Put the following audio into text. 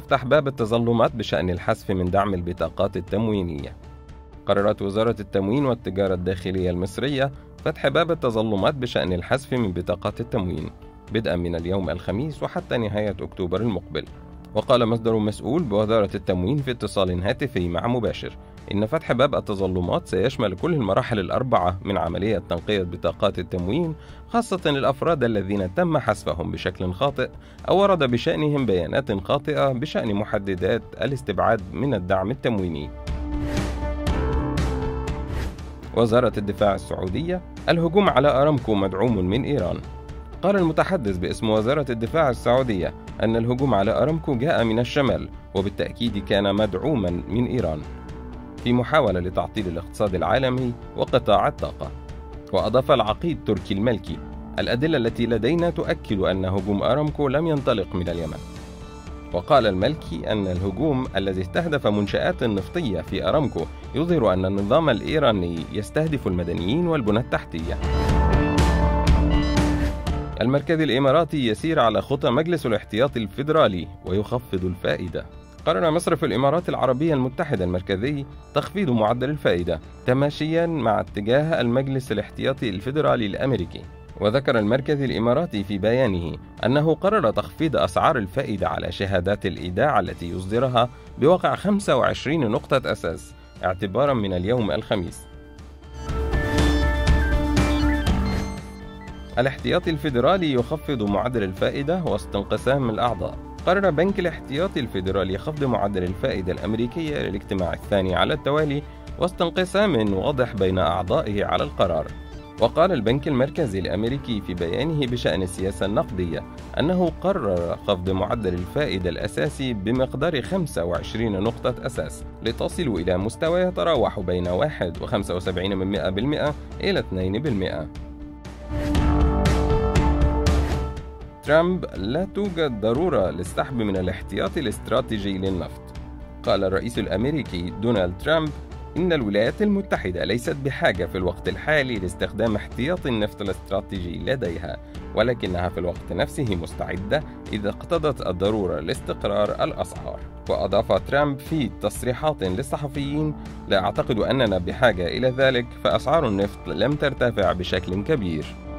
تفتح باب التظلمات بشأن الحذف من دعم البطاقات التموينية. قررت وزارة التموين والتجارة الداخلية المصرية فتح باب التظلمات بشأن الحذف من بطاقات التموين بدءا من اليوم الخميس وحتى نهاية أكتوبر المقبل. وقال مصدر مسؤول بوزارة التموين في اتصال هاتفي مع مباشر إن فتح باب التظلمات سيشمل كل المراحل الأربعة من عملية تنقية بطاقات التموين، خاصة الأفراد الذين تم حذفهم بشكل خاطئ أو ورد بشأنهم بيانات خاطئة بشأن محددات الاستبعاد من الدعم التمويني. وزارة الدفاع السعودية: الهجوم على أرامكو مدعوم من إيران. قال المتحدث باسم وزارة الدفاع السعودية أن الهجوم على أرامكو جاء من الشمال وبالتأكيد كان مدعوما من إيران في محاولة لتعطيل الاقتصاد العالمي وقطاع الطاقة. وأضاف العقيد تركي المالكي: الأدلة التي لدينا تؤكد أن هجوم أرامكو لم ينطلق من اليمن. وقال المالكي أن الهجوم الذي استهدف منشآت نفطية في أرامكو يظهر أن النظام الإيراني يستهدف المدنيين والبنى التحتية. المركز الإماراتي يسير على خطى مجلس الاحتياطي الفيدرالي ويخفض الفائدة. قرر مصرف الإمارات العربية المتحدة المركزي تخفيض معدل الفائدة تماشيا مع اتجاه المجلس الاحتياطي الفيدرالي الأمريكي. وذكر المركز الإماراتي في بيانه أنه قرر تخفيض أسعار الفائدة على شهادات الإيداع التي يصدرها بواقع 25 نقطة أساس اعتبارا من اليوم الخميس. الاحتياطي الفيدرالي يخفض معدل الفائدة وسط انقسام الأعضاء. قرر بنك الاحتياطي الفيدرالي خفض معدل الفائدة الأمريكية للاجتماع الثاني على التوالي وسط انقسام واضح بين أعضائه على القرار. وقال البنك المركزي الأمريكي في بيانه بشأن السياسة النقدية أنه قرر خفض معدل الفائدة الأساسي بمقدار 25 نقطة أساس لتصل إلى مستوى يتراوح بين 1.75% إلى 2%. ترامب: لا توجد ضرورة للسحب من الاحتياطي الاستراتيجي للنفط. قال الرئيس الأمريكي دونالد ترامب إن الولايات المتحدة ليست بحاجة في الوقت الحالي لاستخدام احتياطي النفط الاستراتيجي لديها، ولكنها في الوقت نفسه مستعدة إذا اقتضت الضرورة لاستقرار الأسعار. وأضاف ترامب في تصريحات للصحفيين: لا أعتقد أننا بحاجة إلى ذلك، فأسعار النفط لم ترتفع بشكل كبير.